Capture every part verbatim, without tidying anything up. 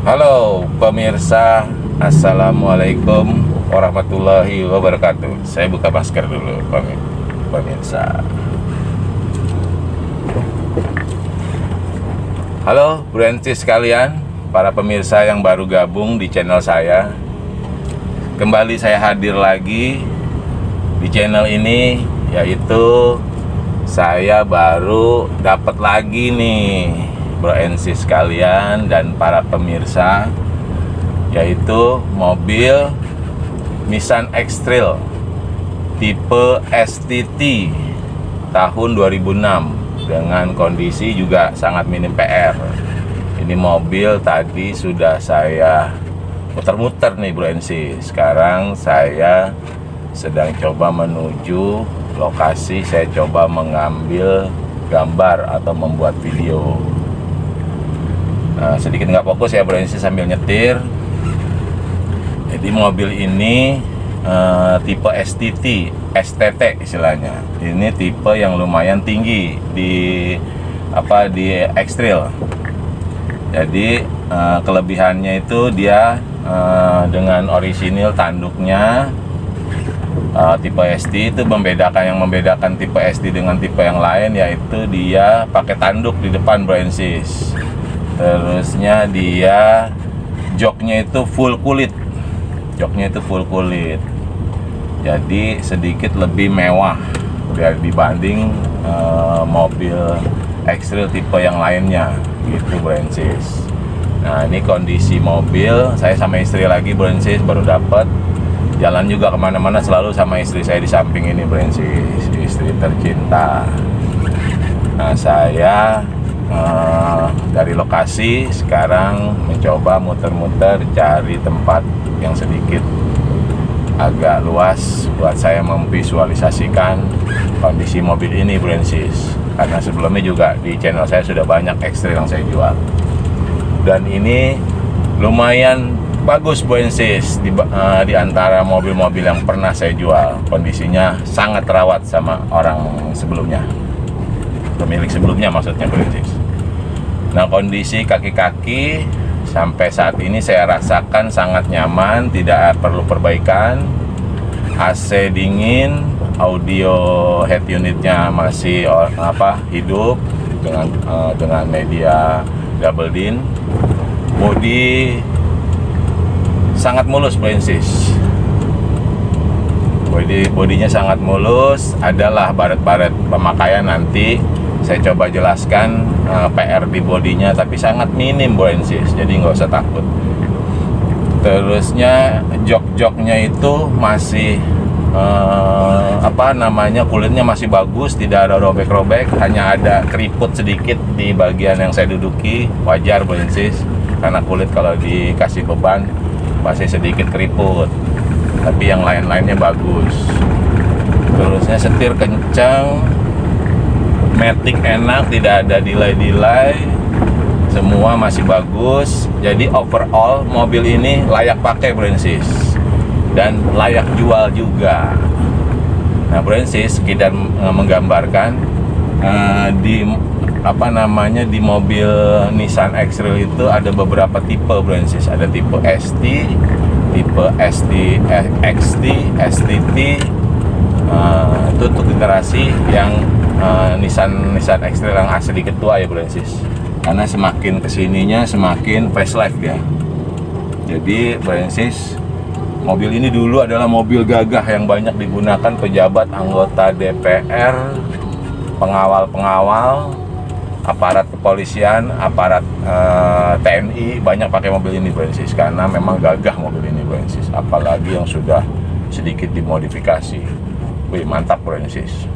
Halo pemirsa, assalamualaikum warahmatullahi wabarakatuh. Saya buka masker dulu, pemirsa. Halo Brandsis sekalian, para pemirsa yang baru gabung di channel saya. Kembali saya hadir lagi di channel ini, yaitu saya baru dapat lagi nih Brandsis sekalian dan para pemirsa, yaitu mobil Nissan X-Trail tipe S T T tahun dua ribu enam dengan kondisi juga sangat minim P R. Ini mobil tadi sudah saya muter-muter nih Brandsis. Sekarang saya sedang coba menuju lokasi, saya coba mengambil gambar atau membuat video. Nah, sedikit nggak fokus ya Brandsis sambil nyetir. Jadi mobil ini uh, tipe S T T, S T T istilahnya. Ini tipe yang lumayan tinggi di apa di X-Trail. Jadi uh, kelebihannya itu dia uh, dengan orisinil tanduknya. Uh, tipe S T itu membedakan, yang membedakan tipe S T dengan tipe yang lain yaitu dia pakai tanduk di depan Brandsis. Terusnya dia joknya itu full kulit, joknya itu full kulit. Jadi sedikit lebih mewah dari dibanding uh, mobil X-Trail tipe yang lainnya, gitu Brandsis. Nah ini kondisi mobil, saya sama istri lagi Brandsis, baru dapat. Jalan juga kemana-mana selalu sama istri saya di samping ini Brandsis, istri tercinta. Nah saya uh, dari lokasi sekarang mencoba muter-muter cari tempat yang sedikit agak luas buat saya memvisualisasikan kondisi mobil ini Brandsis. Karena sebelumnya juga di channel saya sudah banyak X-Trail yang saya jual, dan ini lumayan bagus Brandsis di, uh, di antara mobil-mobil yang pernah saya jual. Kondisinya sangat terawat sama orang sebelumnya, pemilik sebelumnya maksudnya Brandsis. Nah kondisi kaki-kaki sampai saat ini saya rasakan sangat nyaman, tidak perlu perbaikan. A C dingin, audio head unitnya masih apa hidup dengan uh, dengan media double din. Bodi sangat mulus Brandsis. Bodi bodinya sangat mulus. Adalah baret-baret pemakaian, nanti saya coba jelaskan uh, P R di bodinya, tapi sangat minim Brandsis, jadi nggak usah takut. Terusnya jok-joknya itu masih uh, apa namanya kulitnya masih bagus, tidak ada robek-robek, hanya ada keriput sedikit di bagian yang saya duduki. Wajar Brandsis, karena kulit kalau dikasih beban masih sedikit keriput, tapi yang lain-lainnya bagus. Terusnya setir kencang, matic enak, tidak ada delay-delay, semua masih bagus. Jadi overall mobil ini layak pakai Brandsis dan layak jual juga. Nah Brandsis sekedar menggambarkan uh, di apa namanya di mobil Nissan X-Trail itu ada beberapa tipe Brandsis. Ada tipe S T, tipe S T, X T, S T T. Uh, itu untuk generasi yang uh, Nissan Nissan X-Trail yang asli ketua ya Brandsis. Karena semakin kesininya semakin facelift ya. Jadi Brandsis, mobil ini dulu adalah mobil gagah yang banyak digunakan pejabat, anggota D P R, pengawal-pengawal, aparat kepolisian, aparat uh, T N I, banyak pakai mobil ini Brandsis, karena memang gagah mobil ini Brandsis. Apalagi yang sudah sedikit dimodifikasi. Wih, mantap Brandsis.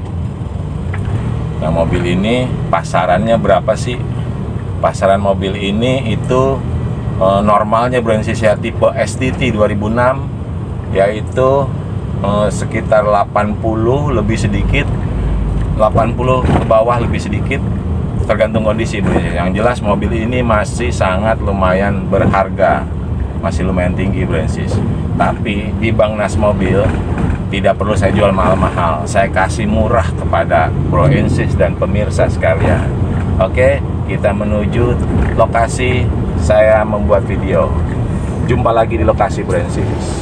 Nah mobil ini pasarannya berapa sih? Pasaran mobil ini itu uh, normalnya Brandsis ya, tipe S T T dua ribu enam, yaitu uh, sekitar delapan puluh lebih sedikit, delapan puluh ke bawah lebih sedikit, tergantung kondisi Brandsis. Yang jelas mobil ini masih sangat lumayan berharga, masih lumayan tinggi Brandsis. Tapi di Bangnas Mobil tidak perlu saya jual mahal-mahal, saya kasih murah kepada Brandsis dan pemirsa sekalian. Oke, kita menuju lokasi saya membuat video. Jumpa lagi di lokasi Brancis.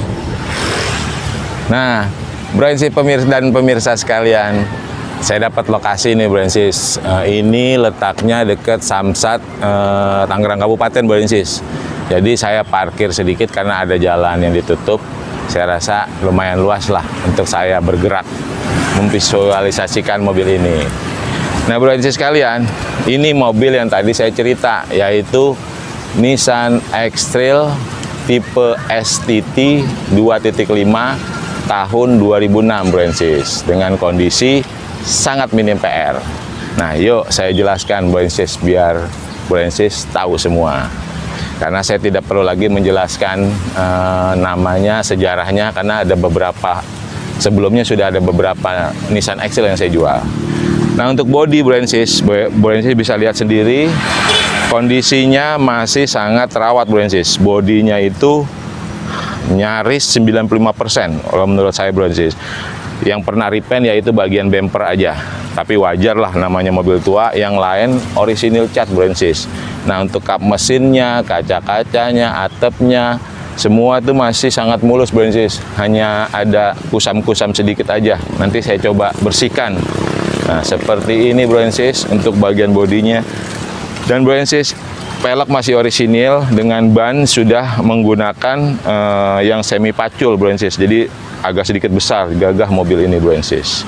Nah, Brancis pemirsa dan pemirsa sekalian, saya dapat lokasi nih Brancis. Uh, ini letaknya dekat Samsat, uh, Tangerang Kabupaten Brancis. Jadi saya parkir sedikit karena ada jalan yang ditutup. Saya rasa lumayan luas lah untuk saya bergerak memvisualisasikan mobil ini. Nah Brancis sekalian, ini mobil yang tadi saya cerita, yaitu Nissan X-Trail tipe S T T dua titik lima tahun dua ribu enam Brancis, dengan kondisi sangat minim P R. Nah yuk saya jelaskan Brancis biar Brancis tahu semua. Karena saya tidak perlu lagi menjelaskan uh, namanya, sejarahnya, karena ada beberapa sebelumnya sudah ada beberapa Nissan X-Trail yang saya jual. Nah untuk bodi Brancis, Brancis bisa lihat sendiri kondisinya masih sangat terawat Brancis. Bodinya itu nyaris sembilan puluh lima persen kalau menurut saya Brancis. Yang pernah repaint yaitu bagian bumper aja. Tapi wajar lah, namanya mobil tua, yang lain orisinil cat Brancis. Nah untuk kap mesinnya, kaca-kacanya, atapnya, semua itu masih sangat mulus Brancis. Hanya ada kusam-kusam sedikit aja. Nanti saya coba bersihkan. Nah seperti ini Brancis untuk bagian bodinya. Dan Brancis pelek masih orisinil, dengan ban sudah menggunakan uh, yang semi pacul Brancis. Jadi agak sedikit besar gagah mobil ini Brancis.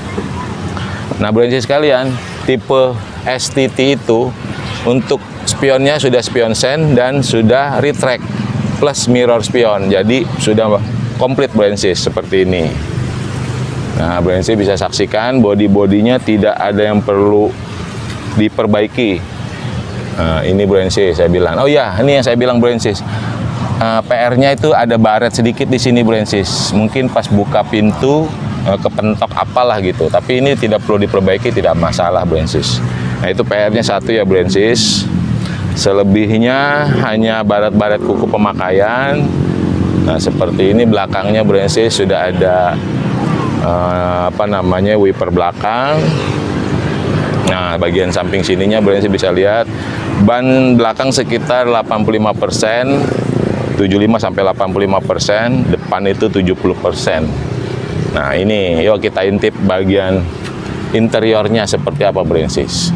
Nah Brancis sekalian, tipe S T T itu untuk spionnya sudah spion sen dan sudah retract plus mirror spion. Jadi sudah komplit Brancis seperti ini. Nah Brancis bisa saksikan bodi-bodinya tidak ada yang perlu diperbaiki. Nah, ini Brancis saya bilang. Oh ya, ini yang saya bilang Brancis. Uh, P R-nya itu ada baret sedikit di sini Brancis. Mungkin pas buka pintu uh, kepentok apalah gitu. Tapi ini tidak perlu diperbaiki, tidak masalah Brancis. Nah itu P R-nya satu ya Brancis. Selebihnya hanya baret-baret kuku pemakaian. Nah seperti ini belakangnya Brancis sudah ada uh, apa namanya wiper belakang. Nah bagian samping sininya Brancis bisa lihat ban belakang sekitar delapan puluh lima persen, tujuh puluh lima sampai delapan puluh lima persen, depan itu tujuh puluh persen. Nah ini yuk kita intip bagian interiornya seperti apa Brancis.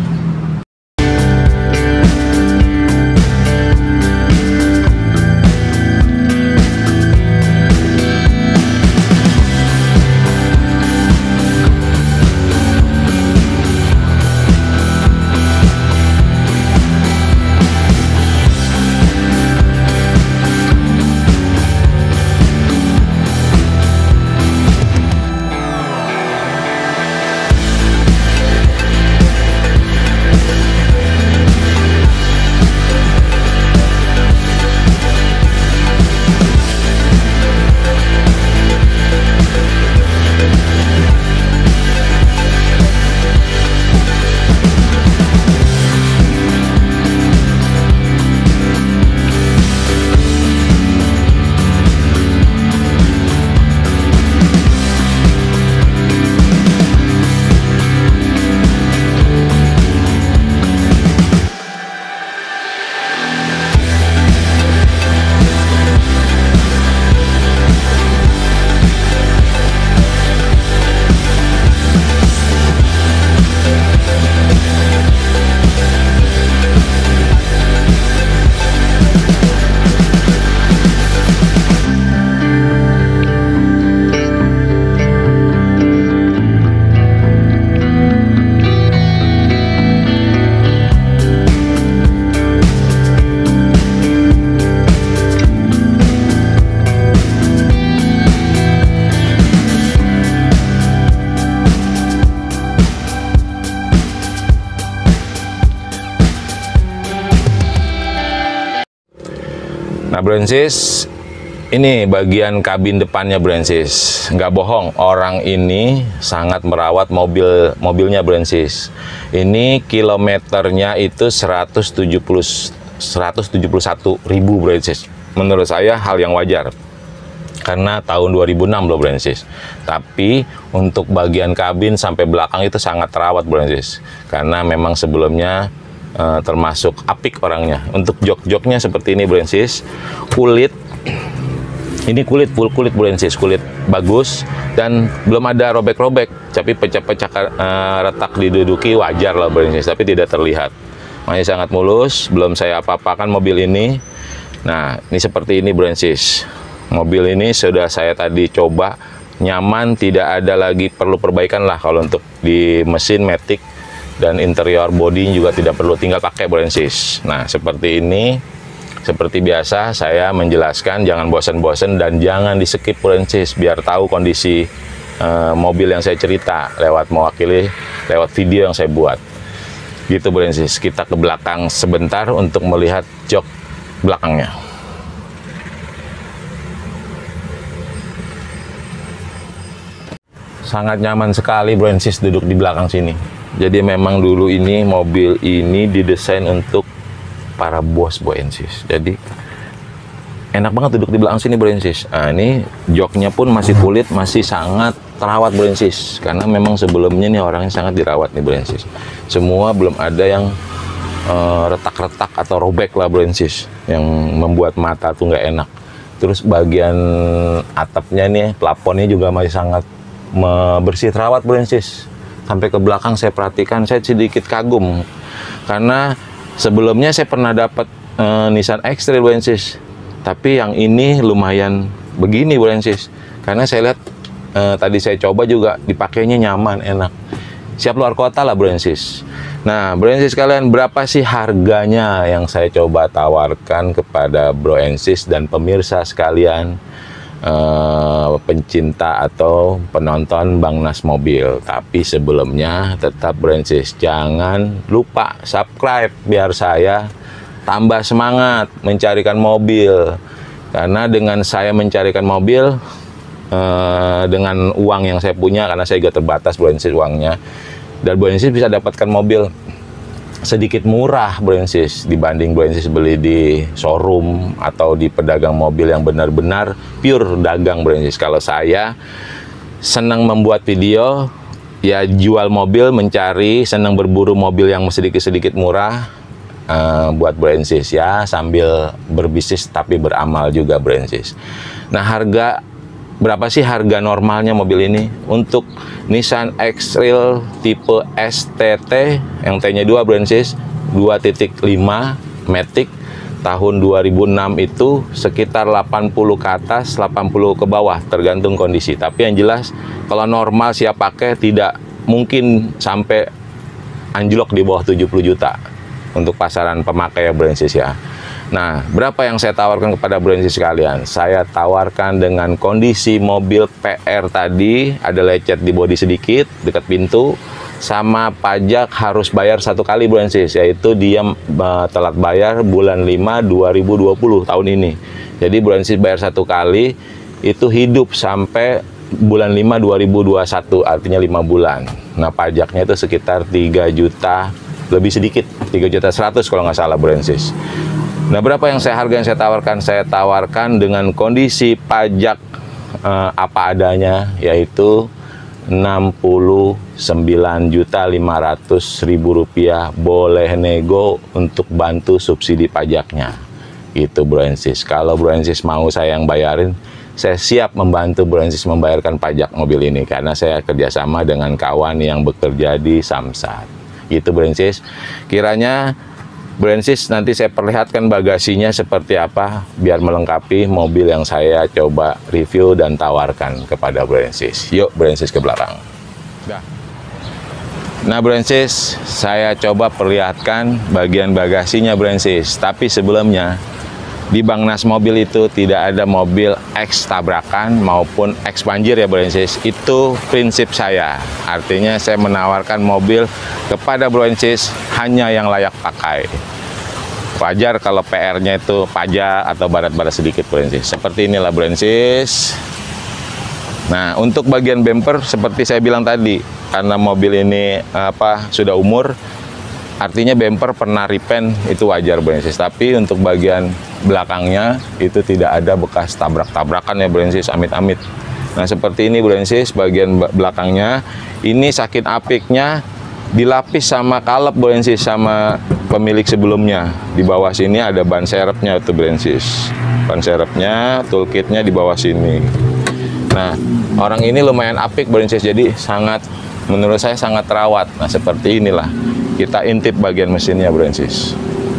Nah Brancis, ini bagian kabin depannya Brancis. Nggak bohong, orang ini sangat merawat mobil mobilnya Brancis. Ini kilometernya itu seratus tujuh puluh satu ribu Brancis. Menurut saya hal yang wajar. Karena tahun dua ribu enam loh Brancis. Tapi untuk bagian kabin sampai belakang itu sangat terawat Brancis. Karena memang sebelumnya uh, termasuk apik orangnya. Untuk jok-joknya seperti ini Brensis, kulit ini kulit full kulit Brensis, kulit bagus dan belum ada robek-robek, tapi pecah-pecah uh, retak diduduki wajar lah Brensis, tapi tidak terlihat. Masih sangat mulus, belum saya apa-apakan mobil ini. Nah, ini seperti ini Brensis. Mobil ini sudah saya tadi coba, nyaman, tidak ada lagi perlu perbaikan lah kalau untuk di mesin matic, dan interior body juga tidak perlu, tinggal pakai Brensis. Nah, seperti ini, seperti biasa saya menjelaskan, jangan bosan-bosan dan jangan di skip Brensis, biar tahu kondisi uh, mobil yang saya cerita lewat mewakili lewat video yang saya buat. Gitu Brensis. Kita ke belakang sebentar untuk melihat jok belakangnya. Sangat nyaman sekali Brensis duduk di belakang sini. Jadi memang dulu ini mobil ini didesain untuk para bos Brensis. Jadi enak banget duduk di belakang sini Brensis. Nah, ini joknya pun masih kulit, masih sangat terawat Brensis. Karena memang sebelumnya nih orangnya sangat dirawat nih Brensis. Semua belum ada yang retak-retak uh, atau robek lah Brensis, yang membuat mata tuh nggak enak. Terus bagian atapnya nih, plafonnya juga masih sangat bersih terawat Brensis. Sampai ke belakang saya perhatikan, saya sedikit kagum karena sebelumnya saya pernah dapat uh, Nissan X-Trail Brensis, tapi yang ini lumayan begini Brensis. Karena saya lihat uh, tadi saya coba juga dipakainya nyaman, enak. Siap luar kota lah Brensis. Nah Brensis kalian, berapa sih harganya yang saya coba tawarkan kepada Brensis dan pemirsa sekalian, uh, pencinta atau penonton Bang Nas Mobil. Tapi sebelumnya tetap Brensis, jangan lupa subscribe biar saya tambah semangat mencarikan mobil. Karena dengan saya mencarikan mobil, uh, dengan uang yang saya punya, karena saya juga terbatas Brensis uangnya, dan Brensis bisa dapatkan mobil sedikit murah Brensis dibanding Brensis beli di showroom atau di pedagang mobil yang benar-benar pure dagang Brensis. Kalau saya senang membuat video, ya jual mobil, mencari, senang berburu mobil yang sedikit-sedikit murah uh, buat Brensis ya, sambil berbisnis tapi beramal juga Brensis. Nah, harga berapa sih harga normalnya mobil ini? Untuk Nissan X-Trail tipe S T T yang T-nya dua Brensis, dua titik lima matic tahun dua ribu enam itu sekitar delapan puluh ke atas, delapan puluh ke bawah tergantung kondisi. Tapi yang jelas kalau normal siap pakai tidak mungkin sampai anjlok di bawah tujuh puluh juta untuk pasaran pemakai ya Brensis ya. Nah, berapa yang saya tawarkan kepada Brensis sekalian? Saya tawarkan dengan kondisi mobil P R tadi, ada lecet di bodi sedikit, dekat pintu, sama pajak harus bayar satu kali Brensis, yaitu dia uh, telat bayar bulan lima dua ribu dua puluh tahun ini. Jadi Brensis bayar satu kali, itu hidup sampai bulan lima dua ribu dua puluh satu, artinya lima bulan. Nah, pajaknya itu sekitar tiga juta, lebih sedikit, tiga juta seratus kalau nggak salah Brensis. Nah, berapa yang saya harga yang saya tawarkan? Saya tawarkan dengan kondisi pajak eh, apa adanya, yaitu enam puluh sembilan juta lima ratus ribu rupiah, boleh nego untuk bantu subsidi pajaknya. Itu Brensis. Kalau Brensis mau saya yang bayarin, saya siap membantu Brensis membayarkan pajak mobil ini, karena saya kerjasama dengan kawan yang bekerja di Samsat. Gitu Brensis. Kiranya Brensis nanti saya perlihatkan bagasinya seperti apa, biar melengkapi mobil yang saya coba review dan tawarkan kepada Brensis. Yuk Brensis ke belakang. Nah Brensis, saya coba perlihatkan bagian bagasinya Brensis. Tapi sebelumnya, di Bang Nas Mobil itu tidak ada mobil X tabrakan maupun X banjir ya Brensis. Itu prinsip saya. Artinya saya menawarkan mobil kepada Brensis hanya yang layak pakai. Wajar kalau P R-nya itu pajak atau barat-barat sedikit Brensis. Seperti inilah Brensis. Nah, untuk bagian bumper seperti saya bilang tadi, karena mobil ini apa sudah umur, artinya bumper pernah repaint, itu wajar Brensis. Tapi untuk bagian belakangnya itu tidak ada bekas tabrak-tabrakan ya Brensis, amit-amit. Nah, seperti ini Brensis bagian belakangnya. Ini sakit apiknya dilapis sama kalep Brensis, sama pemilik sebelumnya. Di bawah sini ada ban serepnya tuh Brensis. Ban serepnya, toolkitnya di bawah sini. Nah, orang ini lumayan apik Brensis, jadi sangat, menurut saya sangat terawat. Nah, seperti inilah. Kita intip bagian mesinnya Brensis.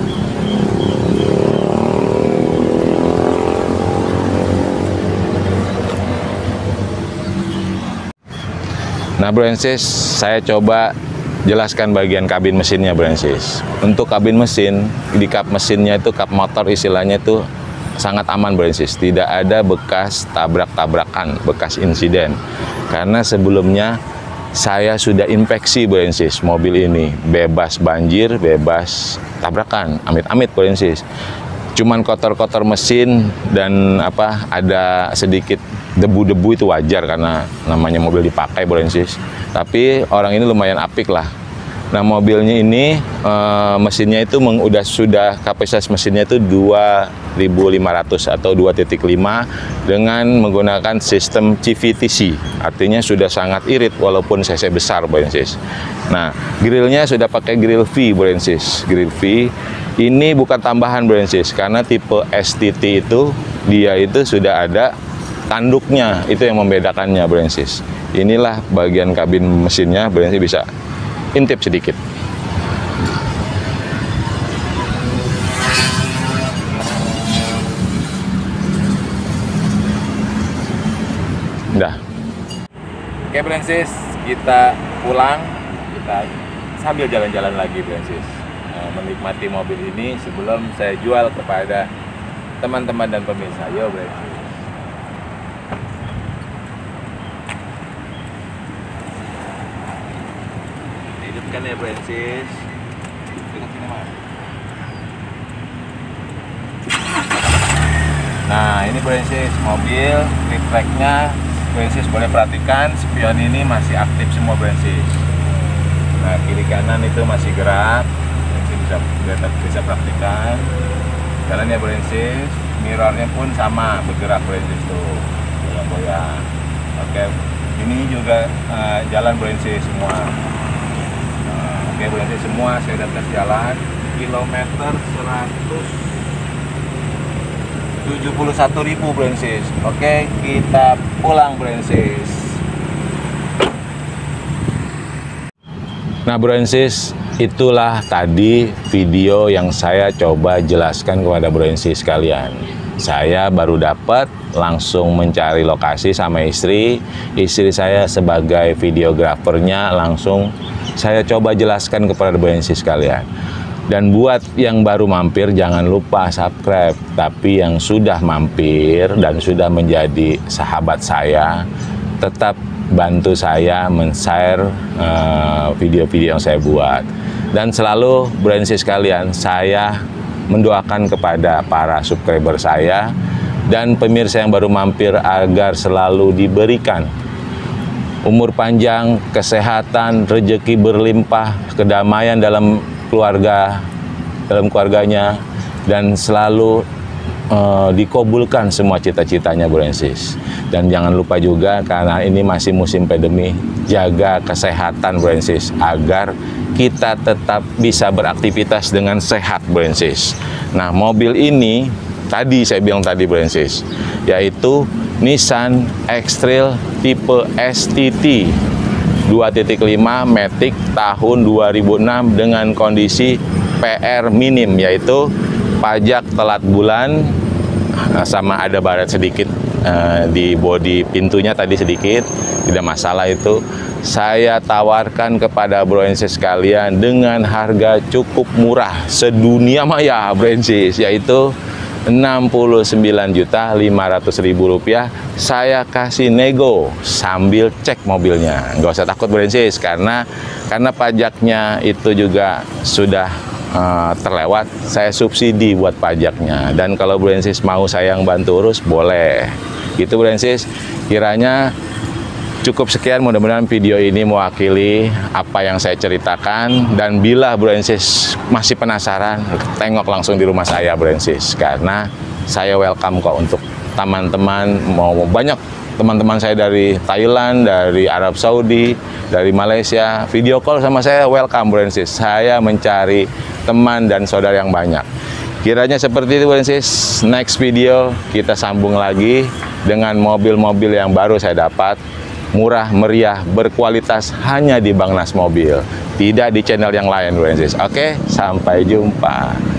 Nah Brensis, saya coba jelaskan bagian kabin mesinnya Brensis. Untuk kabin mesin, di kap mesinnya itu, kap motor istilahnya itu sangat aman Brensis. Tidak ada bekas tabrak-tabrakan, bekas insiden. Karena sebelumnya saya sudah inspeksi Brensis mobil ini. Bebas banjir, bebas tabrakan, amit-amit Brensis. Cuman kotor-kotor mesin dan apa ada sedikit debu-debu itu wajar karena namanya mobil dipakai Brensis. Tapi orang ini lumayan apik lah. Nah mobilnya ini e, mesinnya itu meng, udah sudah kapasitas mesinnya itu dua ribu lima ratus atau dua titik lima dengan menggunakan sistem C V T C. Artinya sudah sangat irit walaupun cc besar Brensis. Nah grillnya sudah pakai grill V Brensis. Grill V ini bukan tambahan Brensis karena tipe S T T itu dia itu sudah ada tanduknya, itu yang membedakannya Brensis. Inilah bagian kabin mesinnya, Brensis bisa intip sedikit. Udah. Oke Brensis, kita pulang, kita sambil jalan-jalan lagi Brensis, menikmati mobil ini sebelum saya jual kepada teman-teman dan pemirsa. Yo Brensis. Hidupkan ya Brensis. Nah ini Brensis mobil, refleksnya Brensis boleh perhatikan, spion ini masih aktif semua Brensis. Nah kiri kanan itu masih gerak, Brensis bisa bisa, bisa praktikan. Jalan ya Brensis, mirrornya pun sama bergerak Brensis tuh, goyang-goyang. Oke, ini juga uh, jalan Brensis semua. Uh, Oke Brensis semua, saya udah tes jalan, kilometer seratus tujuh puluh satu ribu Brensis. Oke, kita pulang Brensis. Nah Brensis, itulah tadi video yang saya coba jelaskan kepada Brensis sekalian. Saya baru dapat, langsung mencari lokasi sama istri. Istri saya sebagai videografernya langsung saya coba jelaskan kepada Brensis sekalian. Dan buat yang baru mampir jangan lupa subscribe. Tapi yang sudah mampir dan sudah menjadi sahabat saya, tetap bantu saya men-share uh, video-video yang saya buat. Dan selalu Brensis sekalian, saya mendoakan kepada para subscriber saya dan pemirsa yang baru mampir agar selalu diberikan umur panjang, kesehatan, rezeki berlimpah, kedamaian dalam keluarga, dalam keluarganya, dan selalu uh, dikabulkan semua cita-citanya Brensis. Dan jangan lupa juga karena ini masih musim pandemi, jaga kesehatan Brensis agar kita tetap bisa beraktivitas dengan sehat Brensis. Nah mobil ini tadi saya bilang tadi Brensis, yaitu Nissan X-Trail tipe S T T dua titik lima Matic tahun dua ribu enam dengan kondisi P R minim, yaitu pajak telat bulan sama ada baret sedikit uh, di bodi pintunya tadi sedikit, tidak masalah itu. Saya tawarkan kepada Brensis sekalian dengan harga cukup murah sedunia maya Brensis, yaitu enam puluh sembilan juta lima ratus ribu rupiah. Saya kasih nego sambil cek mobilnya, nggak usah takut Brensis, karena karena pajaknya itu juga sudah uh, terlewat. Saya subsidi buat pajaknya, dan kalau Brensis mau saya yang bantu urus boleh gitu Brensis. Kiranya cukup sekian, mudah-mudahan video ini mewakili apa yang saya ceritakan. Dan bila Brensis masih penasaran, tengok langsung di rumah saya Brensis, karena saya welcome kok untuk teman-teman. Mau banyak teman-teman saya dari Thailand, dari Arab Saudi, dari Malaysia, video call sama saya welcome Brensis. Saya mencari teman dan saudara yang banyak. Kiranya seperti itu, Wensis. Next video kita sambung lagi dengan mobil-mobil yang baru saya dapat. Murah, meriah, berkualitas hanya di Bang Nas Mobil. Tidak di channel yang lain, Wensis. Oke, sampai jumpa.